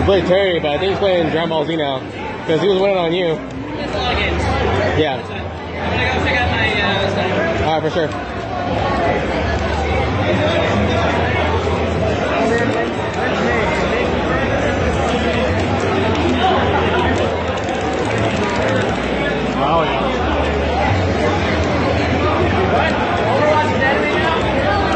played Terry, but I think he's playing Dragon Ball Z now because he was winning on you. That's a lot of games. Yeah. I'm gonna go check out my stuff. All right, for sure. Oh yeah. Overwatch is dead right now?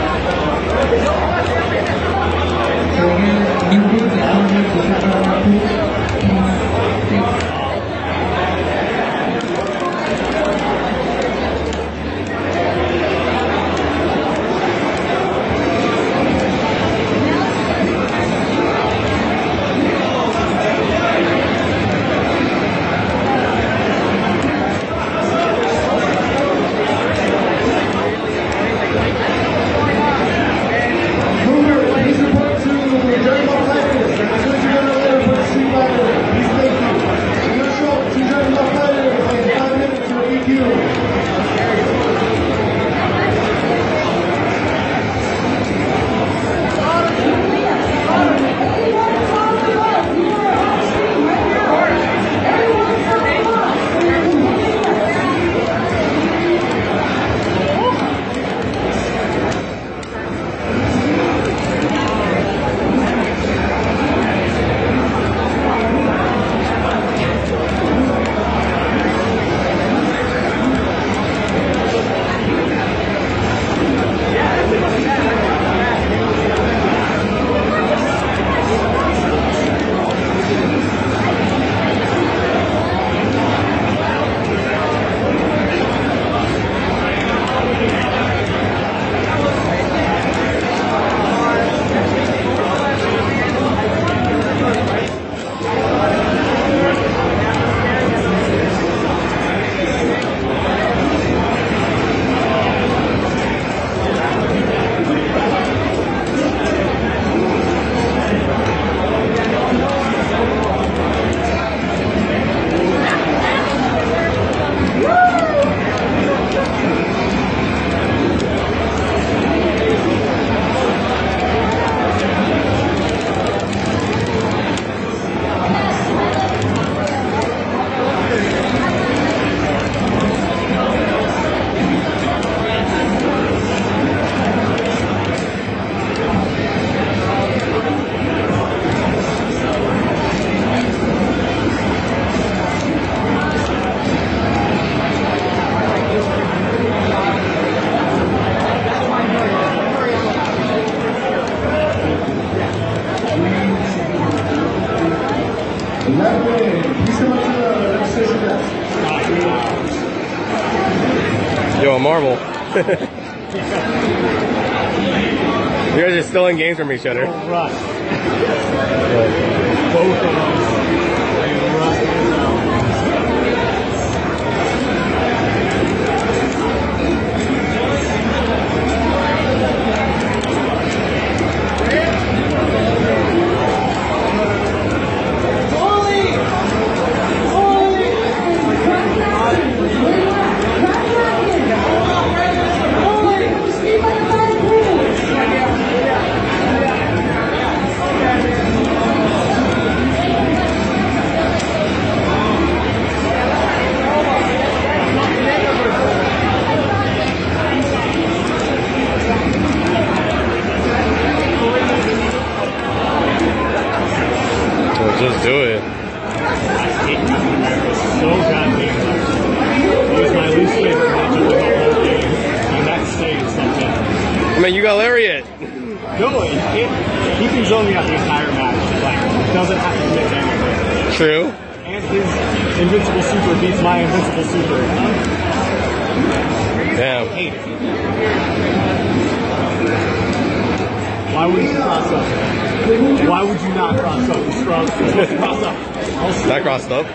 Yo, a marble. You guys are stealing games from each other. Rush. Both of them. They rushed it down. Just do it. I hate Captain America so goddamn much. It was my least favorite match of the whole game. And that's saying something. I mean, you got Lariat. No, he can zone me out the entire match. Like, doesn't have to commit to anything. True. And his invincible super beats my invincible super. Damn. I hate it. Why would you cross up? Why would you not cross up? You're supposed to cross up. Not crossed up.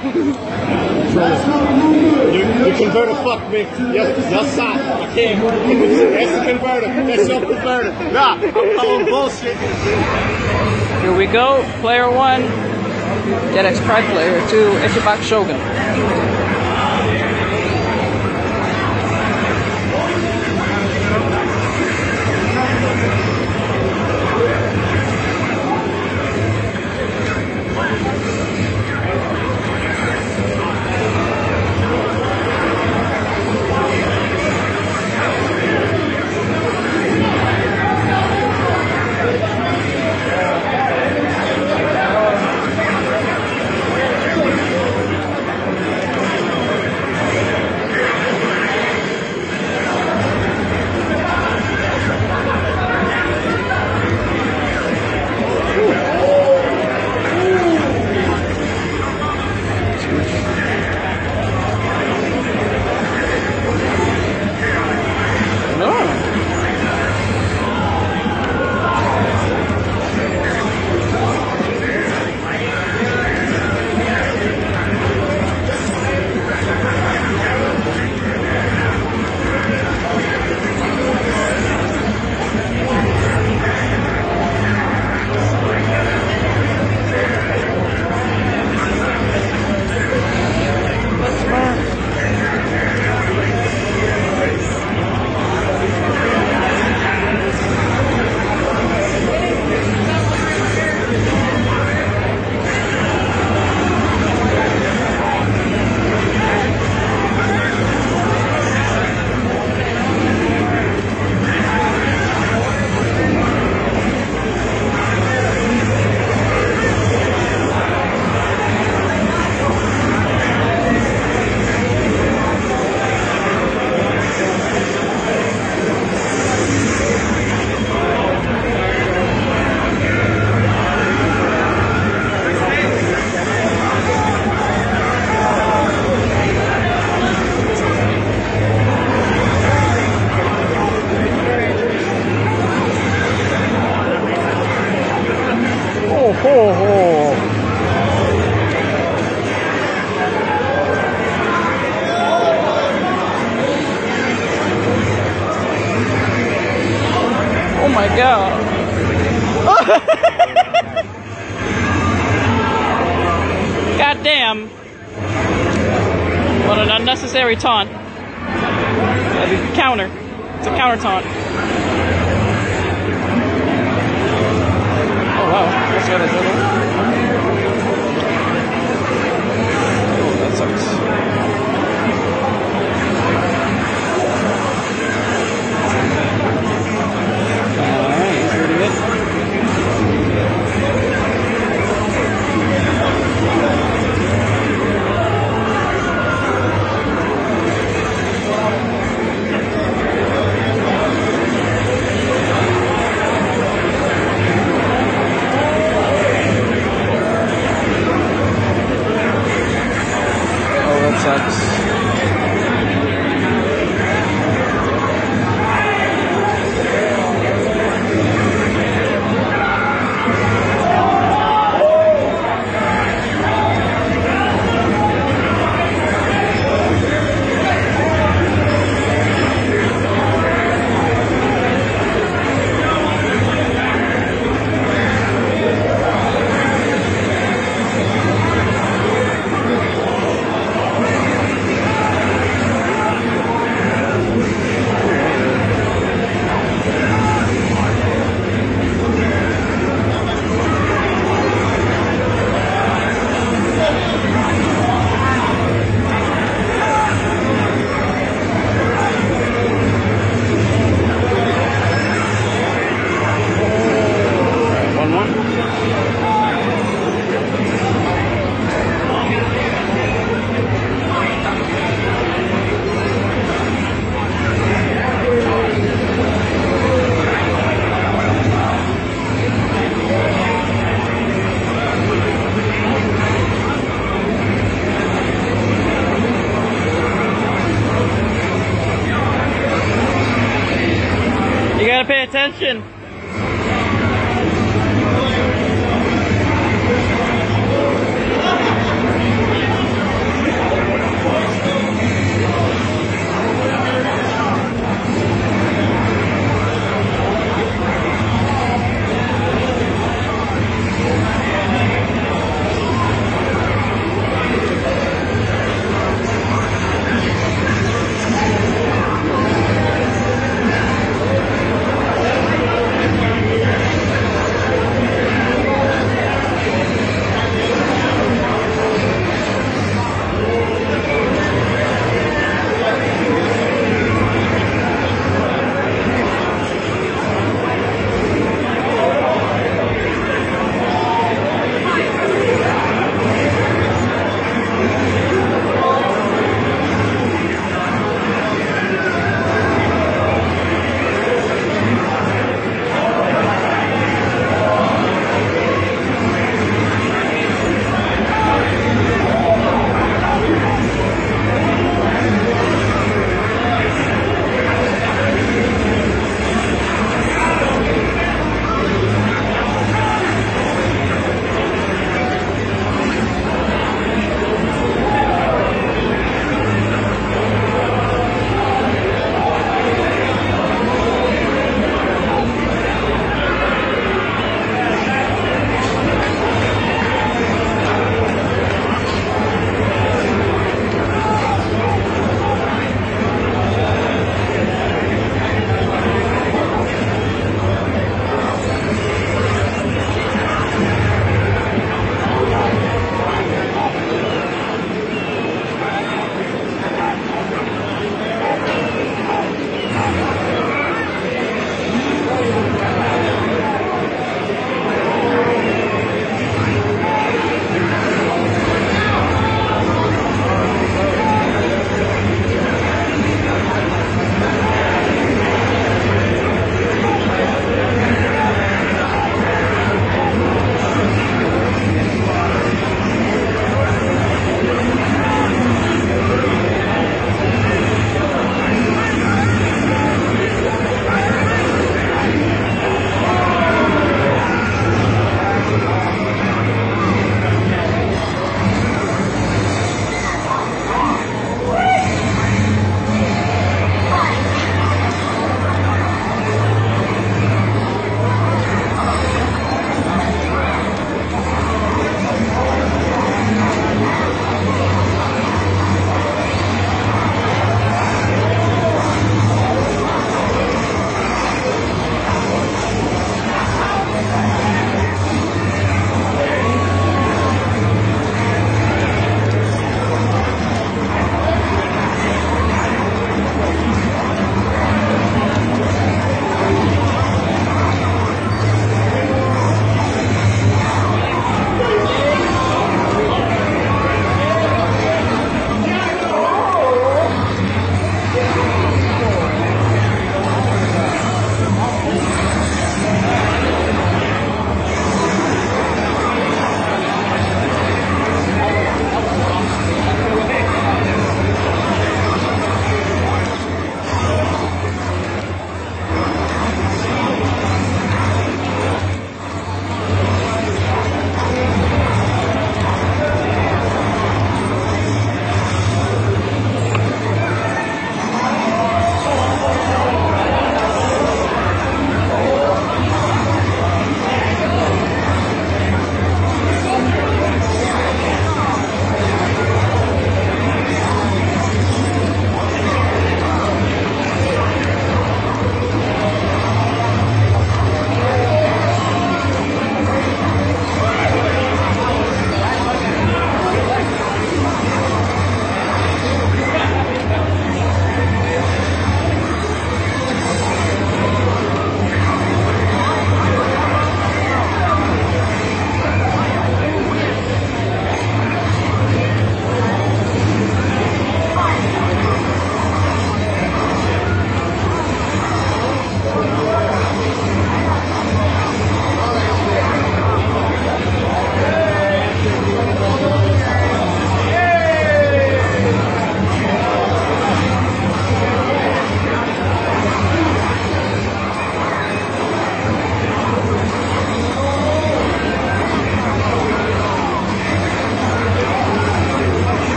You converter fucked me. You're soft. I can't. That's the converter. That's your converter. Nah, I'm calling bullshit. Here we go. Player 1, DeadX Pride. Player 2, Ichiban Shogun. Ho, ho, ho. Oh my god. God damn. What an unnecessary taunt. Counter. It's a counter taunt. Oh wow. That's what I did. Oh, that sucks. Alright, he's reading it. Sucks. You gotta pay attention.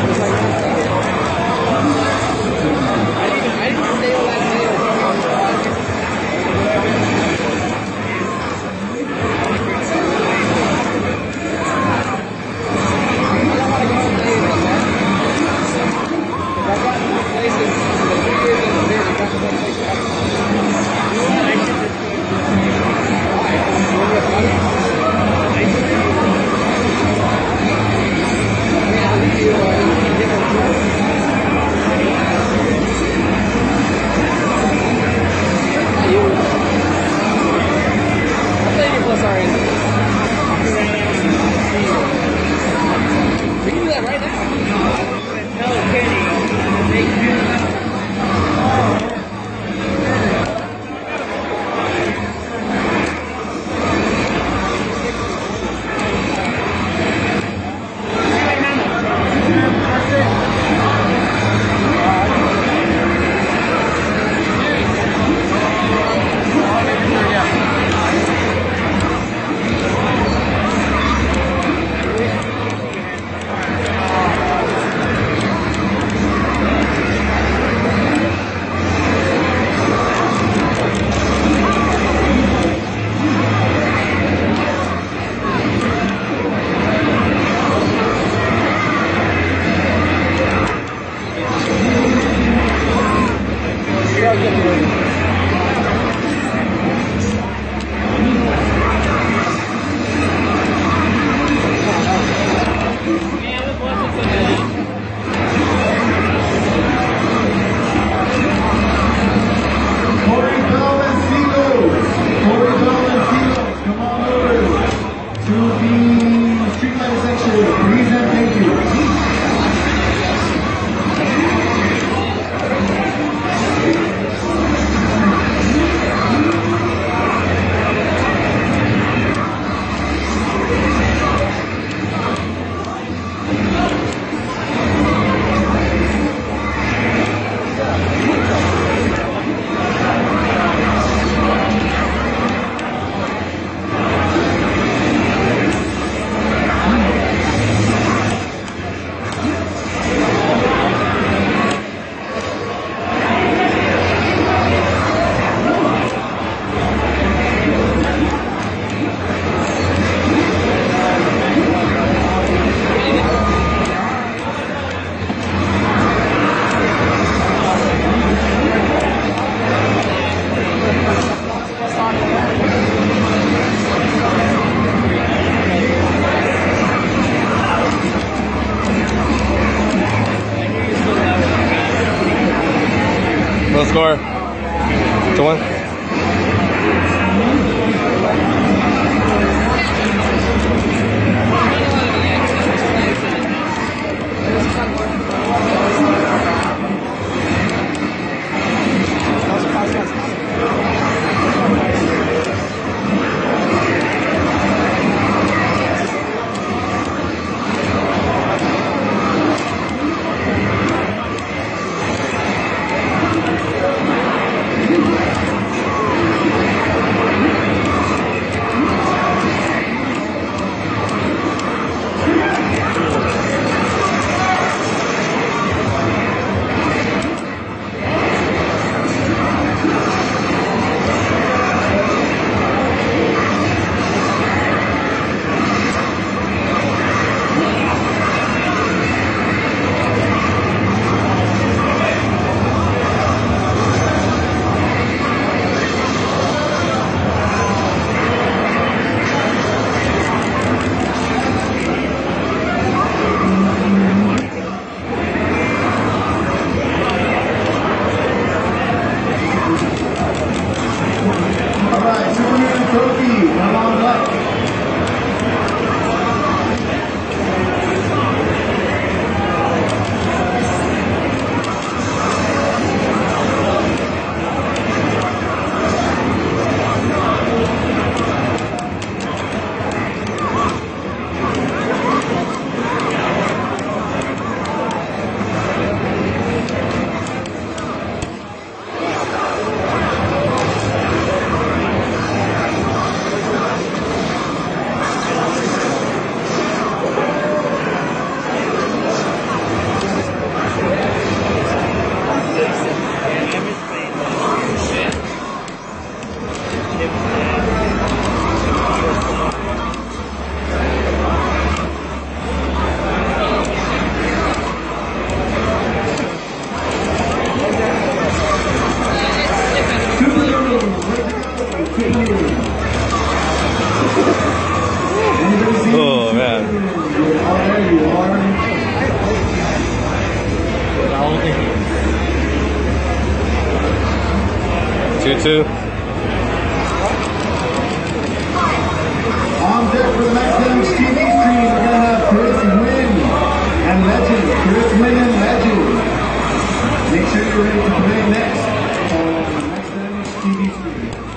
What's the score? 2-1. too. On deck for the Max TV stream, we're going to have Chris Wynn and Legend. Chris Wynn and Legend. Make sure you're ready to play next on Max TV stream.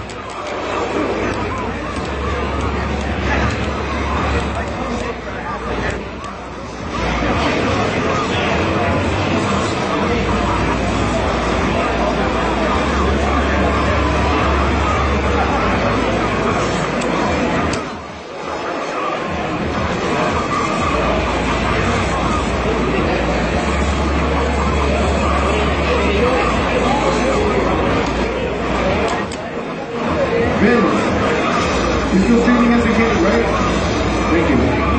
Vince, you still tuning as a kid, right? Thank you.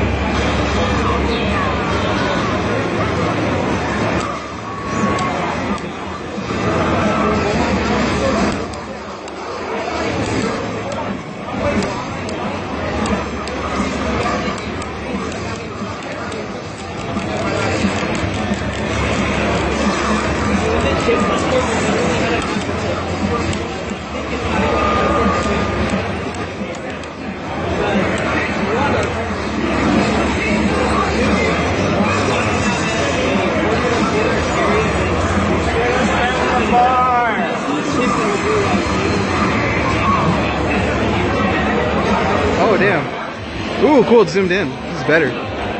Oh damn. Ooh, cool, it's zoomed in. This is better.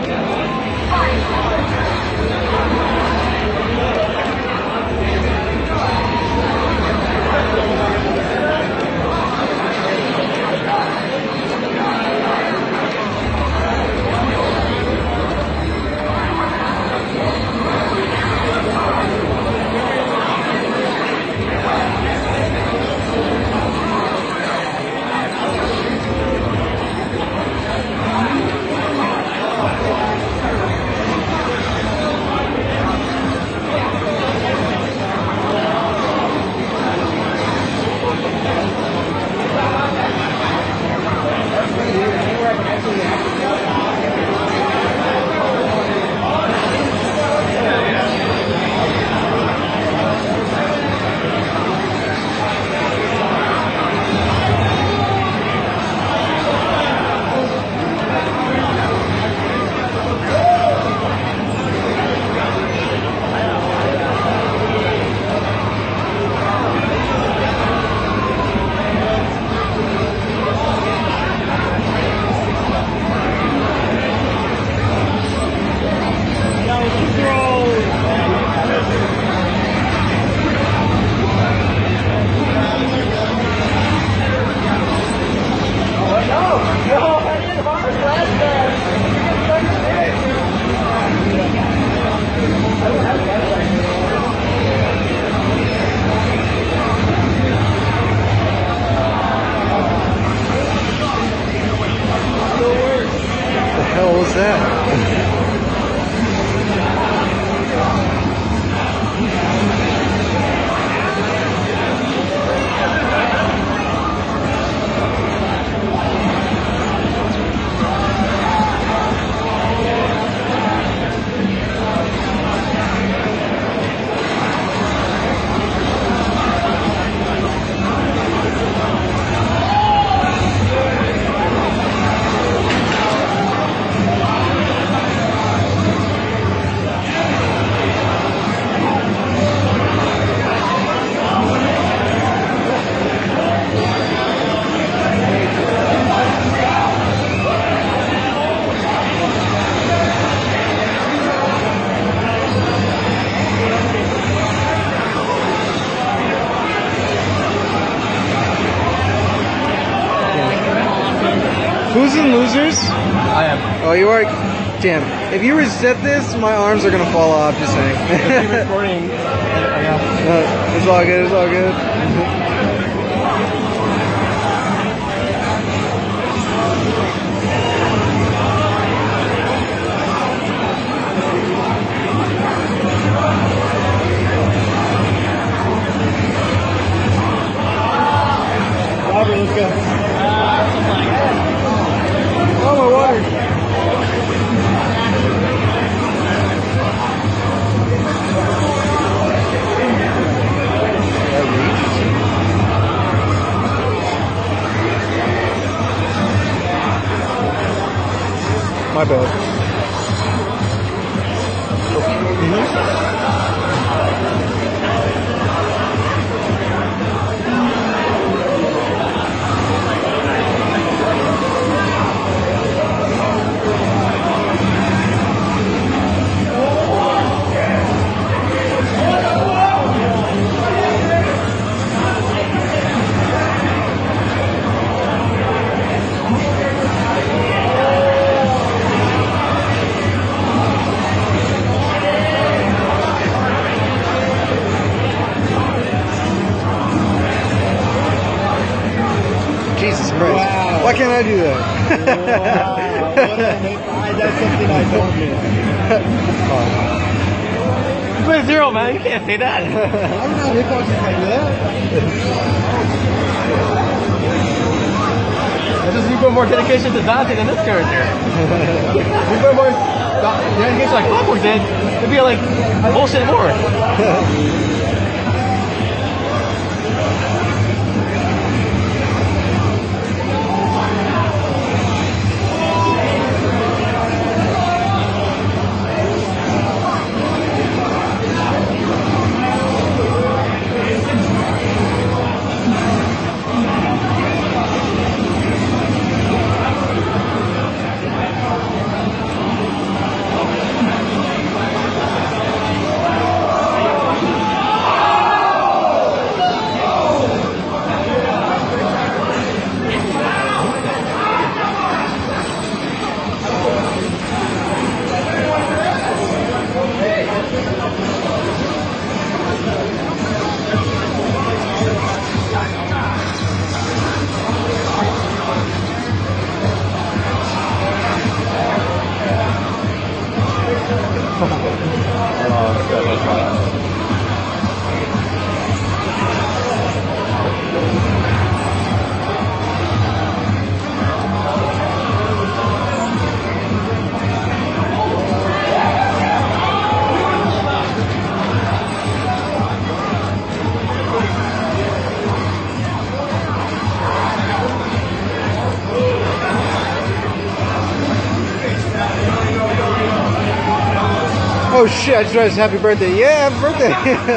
What was that? Who's in losers? I am. Oh, you are? Damn. If you reset this, my arms are gonna fall off, just saying. Keep recording. It's all good, it's all good. Robert, let's go. Oh, my water. That reached. My bad. Jesus Christ. Wow. Why can't I do that? That's something I don't do. You put a 0, man. You can't say that. I don't know hitboxes like that. You put more dedication to Dante than this character. You put more dedication like Clockwork did, it'd be like bullshit more. Oh shit, I just realized happy birthday. Yeah, happy birthday.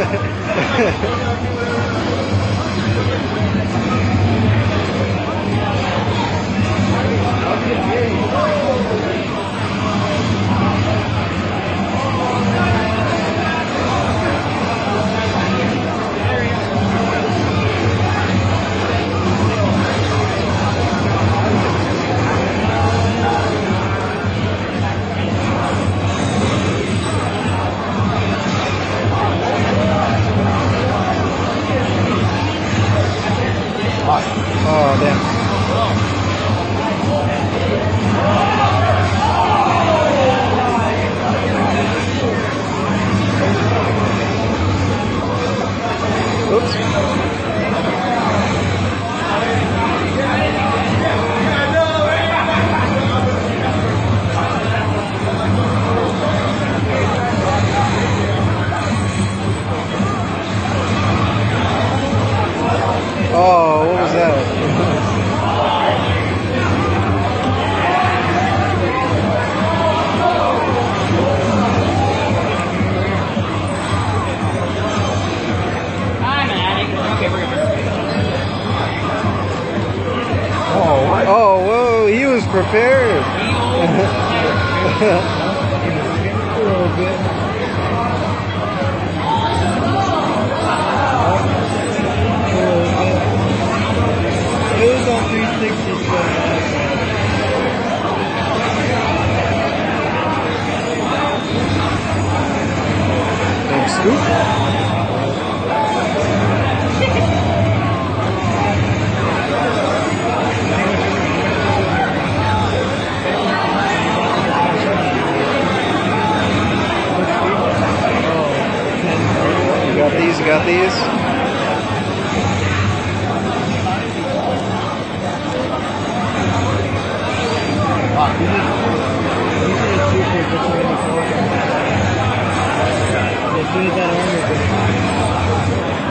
Oh, damn. Oh, what was that? Oh, whoa, he was prepared. A little bit. It was on 360, so Big scoop. You got these? as soon as that armor goes.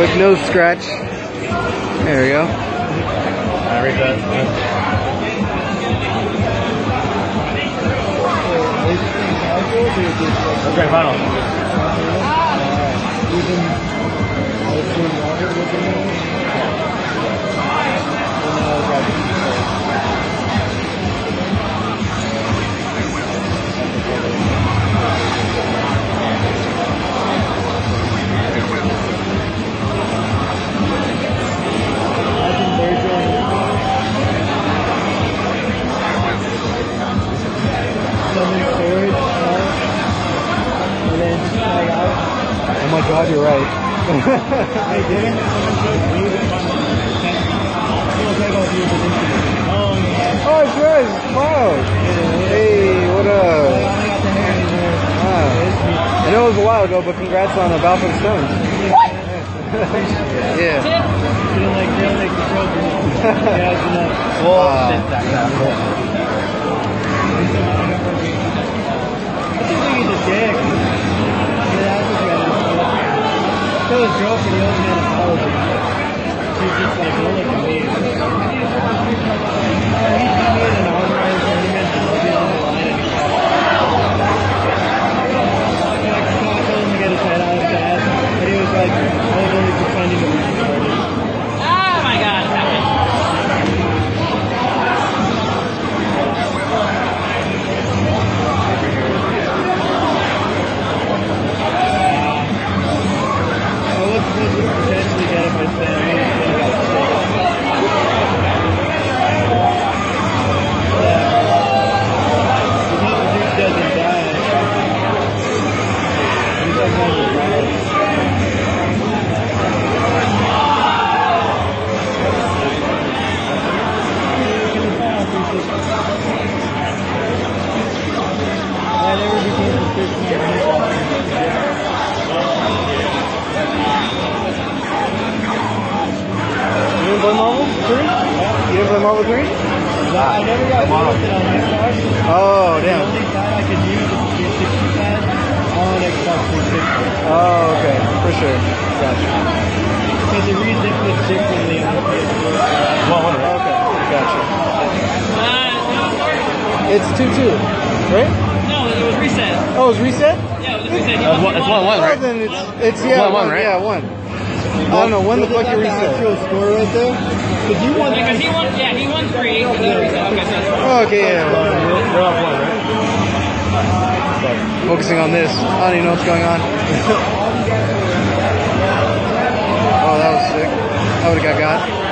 Quick nose scratch. There we go. I read that. Okay, final. Oh my god, you're right. Oh, it's yours. Wow. Hey, what up? I know it was a while ago, but congrats on a Battle for the Stones. Yeah. His girlfriend, the old man apology. She's just like, don't look at me. He beat me in an online tournament and I'll be on the line and I told him to get his head out of his ass, and he was like, I was only pretending to be retarded. Oh my god, Potentially get him with family. Dude doesn't die. He's like one of the guys. I never became a Christian. You didn't play Marvel 3? You didn't play Marvel 3? I never got posted on Xbox. Oh, The damn. only side I could use is the 360 pad on Xbox 360. Oh, okay. For sure. Gotcha. Because it rezipped differently on the PS4. Okay. Gotcha. It's 2-2, right? no, it was reset. Oh, it's reset? Yeah, it was reset. It's 1-1, Oh, right? then it's yeah, 1-1, right? Yeah, 1. I don't know, when the fuck you the reset? actual score right there? Because you won. Because he won 3, and then reset. Okay, so that's fine. Oh, okay, yeah. They're off 1, right? Focusing on this. I don't even know what's going on. Oh, that was sick. I would have got.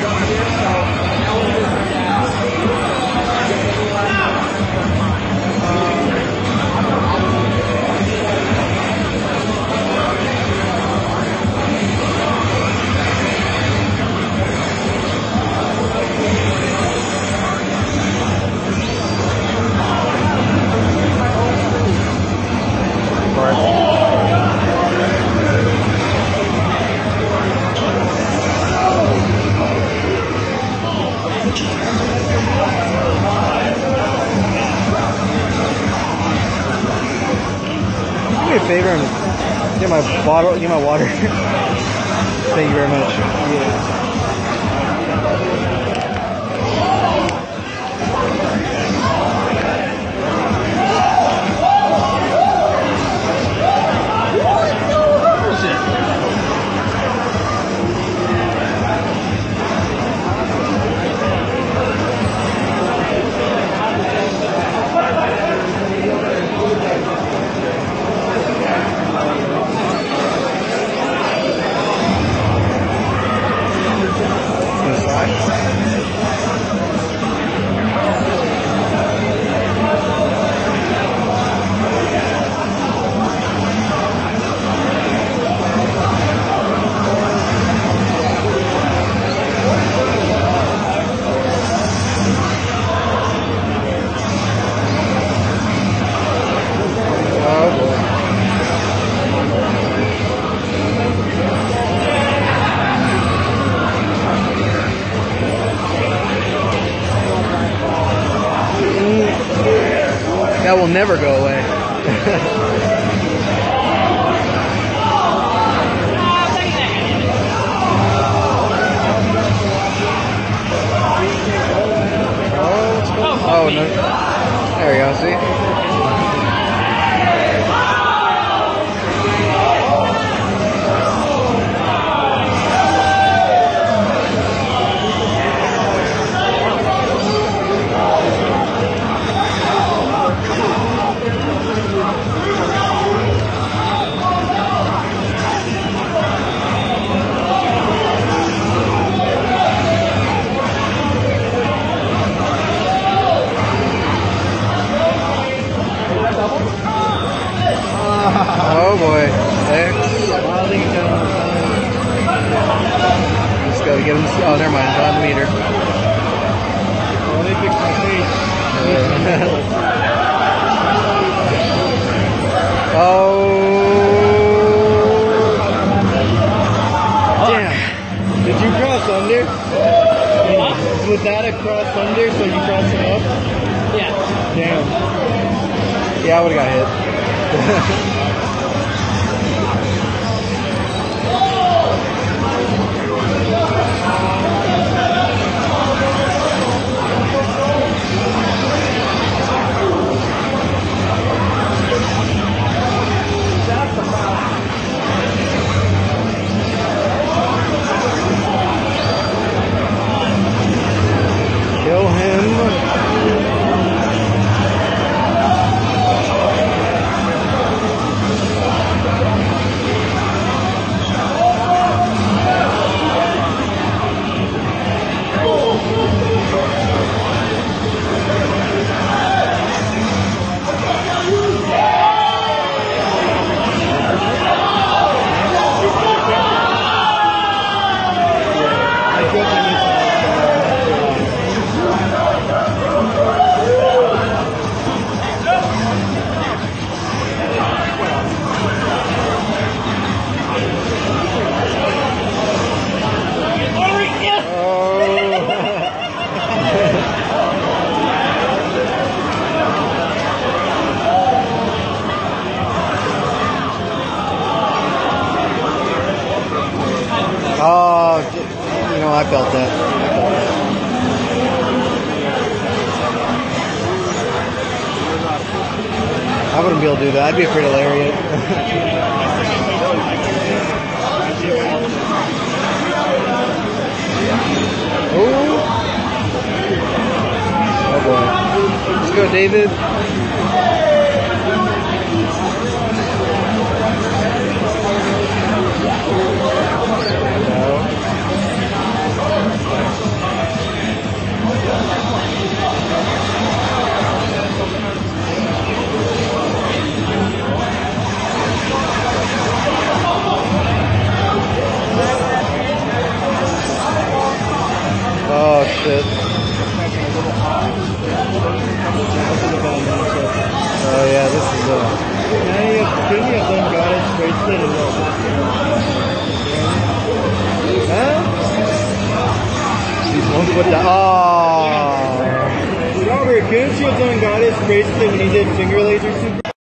Do me a favor and get my bottle, get my water. Thank you very much. Yeah. That will never go away. get him. Oh, never mind. On the meter. Well, they fixed my face. Oh. Damn. Did you cross under? Was that a cross under, so you crossed him up? Yeah. Damn. Yeah, I would have got hit. Kill him. Oh, you know, I felt that. I wouldn't be able to do that. I'd be afraid of lariat. Oh. Oh boy. Let's go, David. Oh shit. Oh yeah, this is Shouldn't you have done goddess bracelet and huh? These ones with the oh. Robert, couldn't you have done goddess bracelet when he did finger laser super?